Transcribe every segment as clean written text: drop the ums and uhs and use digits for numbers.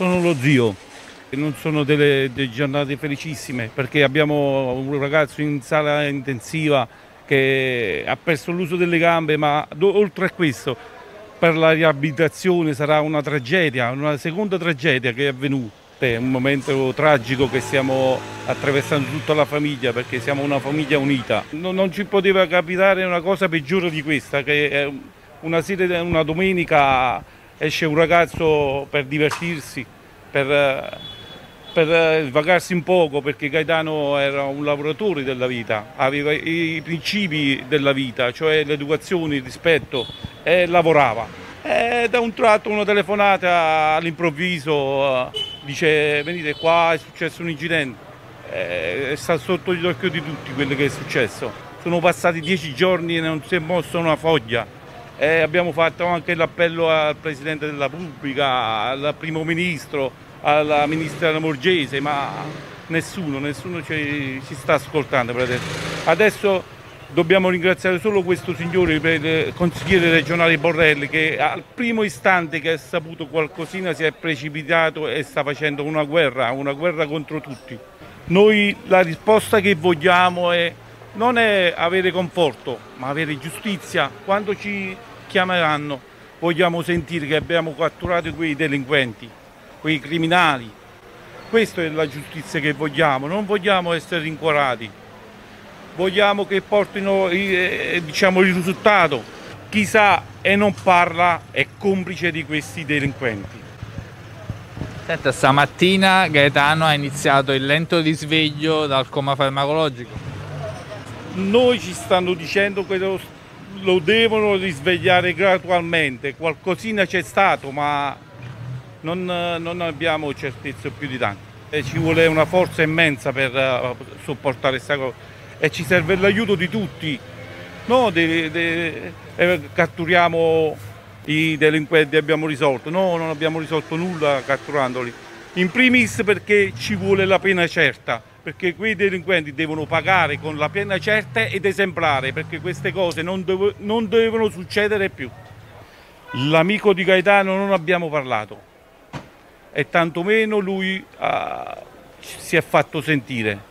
Sono lo zio. Non sono delle giornate felicissime perché abbiamo un ragazzo in sala intensiva che ha perso l'uso delle gambe, ma oltre a questo per la riabilitazione sarà una tragedia, una seconda tragedia che è avvenuta. È un momento tragico che stiamo attraversando tutta la famiglia perché siamo una famiglia unita. Non ci poteva capitare una cosa peggiore di questa, che è una sera, una domenica esce un ragazzo per divertirsi, per svagarsi un poco, perché Gaetano era un lavoratore della vita, aveva i principi della vita, cioè l'educazione, il rispetto, e lavorava. E da un tratto una telefonata all'improvviso dice: venite qua, è successo un incidente. Sta sotto gli occhi di tutti quello che è successo. Sono passati 10 giorni e non si è mossa una foglia. Abbiamo fatto anche l'appello al Presidente della Repubblica, al Primo Ministro, alla Ministra Lamorgese, ma nessuno ci sta ascoltando per adesso. Adesso dobbiamo ringraziare solo questo signore, il consigliere regionale Borrelli, che al primo istante che ha saputo qualcosina si è precipitato e sta facendo una guerra contro tutti. Noi la risposta che vogliamo non è avere conforto, ma avere giustizia. Quando ci chiameranno vogliamo sentire che abbiamo catturato quei delinquenti, quei criminali. Questa è la giustizia che vogliamo, non vogliamo essere rincuorati. Vogliamo che portino il risultato. Chi sa e non parla è complice di questi delinquenti. Senta, stamattina Gaetano ha iniziato il lento risveglio dal coma farmacologico. Noi ci stanno dicendo che lo devono risvegliare gradualmente. Qualcosina c'è stato, ma non abbiamo certezza più di tanto. Ci vuole una forza immensa per sopportare questa cosa e ci serve l'aiuto di tutti. No, catturiamo i delinquenti, abbiamo risolto. No, non abbiamo risolto nulla catturandoli. In primis perché ci vuole la pena certa, perché quei delinquenti devono pagare con la pena certa ed esemplare, perché queste cose non devono succedere più. L'amico di Gaetano non abbiamo parlato e tantomeno lui si è fatto sentire.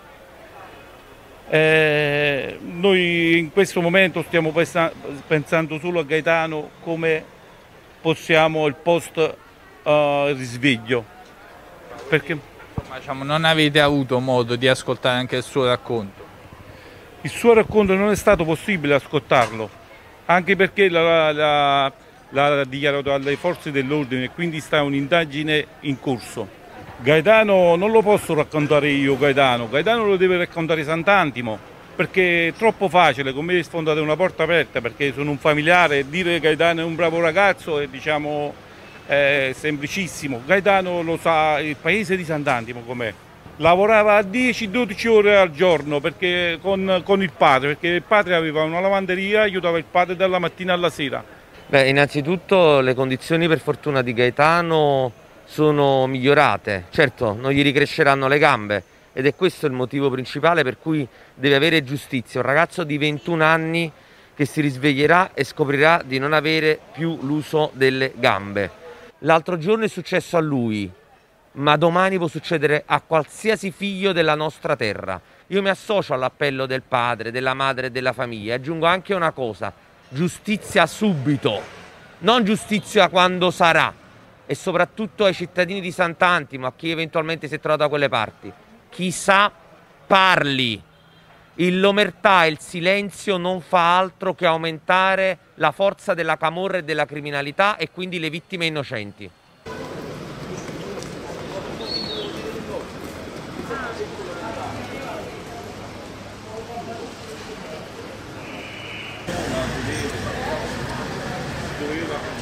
Noi in questo momento stiamo pensando solo a Gaetano, come possiamo il post risveglio, perché Diciamo, non avete avuto modo di ascoltare anche il suo racconto. il suo racconto non è stato possibile ascoltarlo, anche perché l'ha dichiarato alle forze dell'ordine, quindi sta un'indagine in corso. Gaetano non lo posso raccontare io, Gaetano lo deve raccontare Sant'Antimo, perché è troppo facile, con me sfondate una porta aperta, perché sono un familiare, dire Gaetano è un bravo ragazzo è semplicissimo. Gaetano lo sa il paese di Sant'Antimo com'è. Lavorava 10-12 ore al giorno perché con il padre, perché il padre aveva una lavanderia, aiutava il padre dalla mattina alla sera. Beh, innanzitutto le condizioni per fortuna di Gaetano sono migliorate. Certo, non gli ricresceranno le gambe ed è questo il motivo principale per cui deve avere giustizia. Un ragazzo di 21 anni che si risveglierà e scoprirà di non avere più l'uso delle gambe. L'altro giorno è successo a lui, ma domani può succedere a qualsiasi figlio della nostra terra. Io mi associo all'appello del padre, della madre e della famiglia. Aggiungo anche una cosa: giustizia subito, non giustizia quando sarà. E soprattutto ai cittadini di Sant'Antimo, a chi eventualmente si è trovato da quelle parti: chi sa parli. L'omertà e il silenzio non fa altro che aumentare la forza della camorra e della criminalità e quindi le vittime innocenti. Doveva